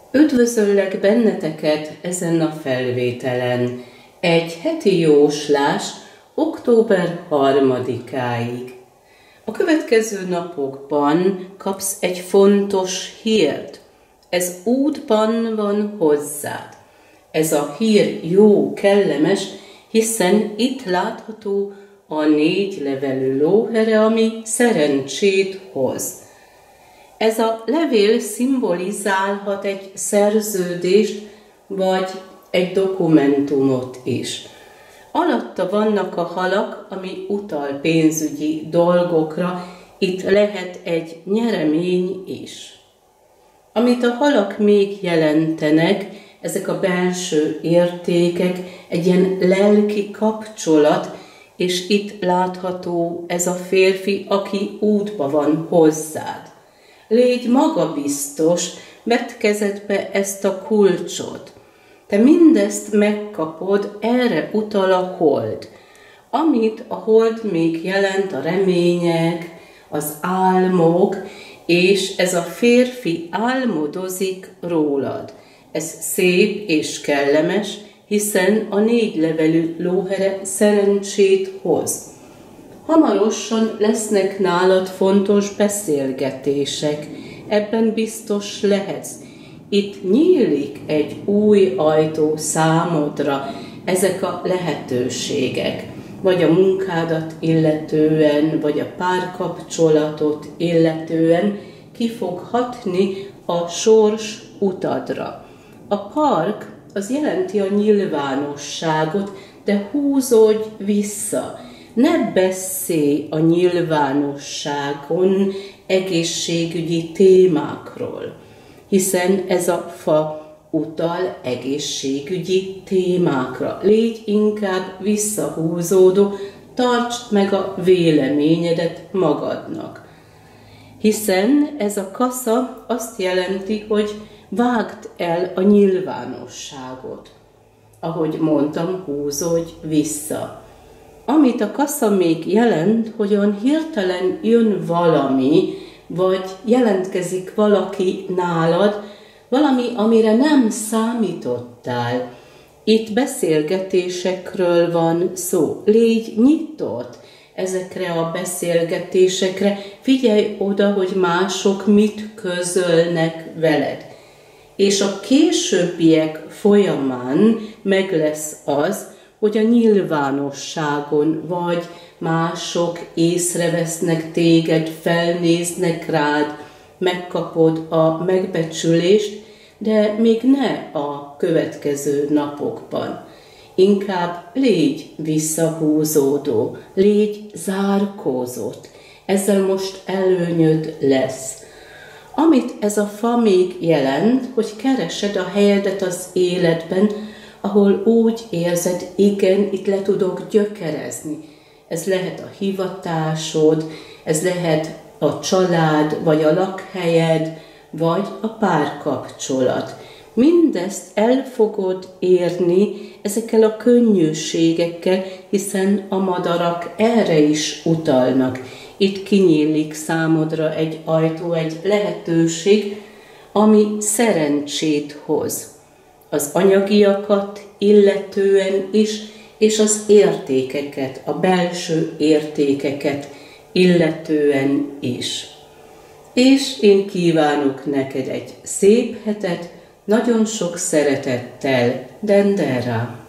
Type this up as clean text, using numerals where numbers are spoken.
Üdvözöllek benneteket ezen a felvételen. Egy heti jóslás október 3-áig. A következő napokban kapsz egy fontos hírt. Ez útban van hozzád. Ez a hír jó, kellemes, hiszen itt látható a 4 levelű lóhere, ami szerencsét hoz. Ez a levél szimbolizálhat egy szerződést, vagy egy dokumentumot is. Alatta vannak a halak, ami utal pénzügyi dolgokra, itt lehet egy nyeremény is. Amit a halak még jelentenek, ezek a belső értékek, egy ilyen lelki kapcsolat, és itt látható ez a férfi, aki útba van hozzád. Légy magabiztos, vedd kezedbe ezt a kulcsot. Te mindezt megkapod, erre utal a hold. Amit a hold még jelent, a remények, az álmok, és ez a férfi álmodozik rólad. Ez szép és kellemes, hiszen a 4 levelű lóhere szerencsét hoz. Hamarosan lesznek nálad fontos beszélgetések, ebben biztos lehetsz. Itt nyílik egy új ajtó számodra, ezek a lehetőségek, vagy a munkádat illetően, vagy a párkapcsolatot illetően ki fog hatni a sors utadra. A park az jelenti a nyilvánosságot, de húzódj vissza. Ne beszélj a nyilvánosságon egészségügyi témákról, hiszen ez a fa utal egészségügyi témákra. Légy inkább visszahúzódó, tartsd meg a véleményedet magadnak. Hiszen ez a kasza azt jelenti, hogy vágd el a nyilvánosságot. Ahogy mondtam, húzódj vissza. Amit a kasza még jelent, hogy olyan hirtelen jön valami, vagy jelentkezik valaki nálad, valami, amire nem számítottál. Itt beszélgetésekről van szó. Légy nyitott ezekre a beszélgetésekre, figyelj oda, hogy mások mit közölnek veled. És a későbbiek folyamán meg lesz az, hogy a nyilvánosságon vagy mások észrevesznek téged, felnéznek rád, megkapod a megbecsülést, de még ne a következő napokban. Inkább légy visszahúzódó, légy zárkózott, ezzel most előnyöd lesz. Amit ez a fa még jelent, hogy keresed a helyedet az életben, ahol úgy érzed, igen, itt le tudok gyökerezni. Ez lehet a hivatásod, ez lehet a család, vagy a lakhelyed, vagy a párkapcsolat. Mindezt el fogod érni ezekkel a könnyűségekkel, hiszen a madarak erre is utalnak. Itt kinyílik számodra egy ajtó, egy lehetőség, ami szerencsét hoz. Az anyagiakat illetően is, és az értékeket, a belső értékeket illetően is. És én kívánok neked egy szép hetet, nagyon sok szeretettel, Dendera.